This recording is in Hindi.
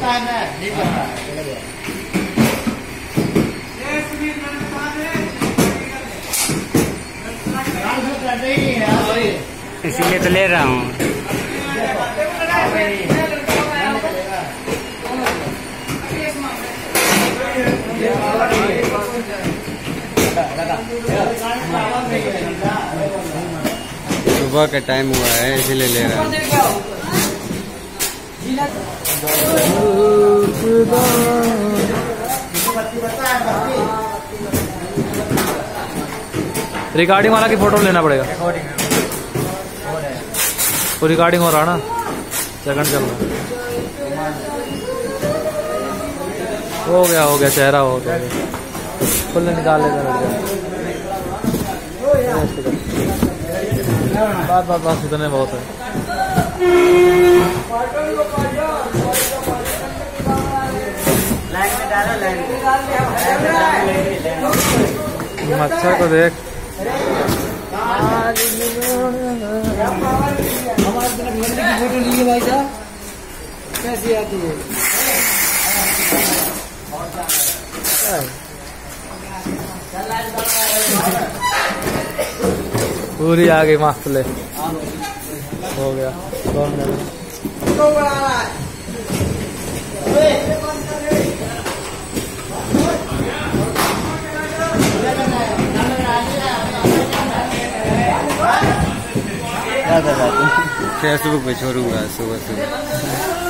इसीलिए तो ले रहा हूँ। सुबह का टाइम हुआ है इसीलिए ले रहा हूँ। रिकॉर्डिंग वाला की फोटो लेना पड़ेगा। तो रिकॉर्डिंग हो रहा ना, सेकंड चल रहा। हो गया चेहरा हो गया। फुल निकाल लेगा। बस इतने बहुत है। मच्छर को देख। फोटो लिए भाई साहब, कैसी आती है? पूरी आ गई मस्त ले। हो गया। फेसबुक पे छोड़ूंगा सुबह सुबह।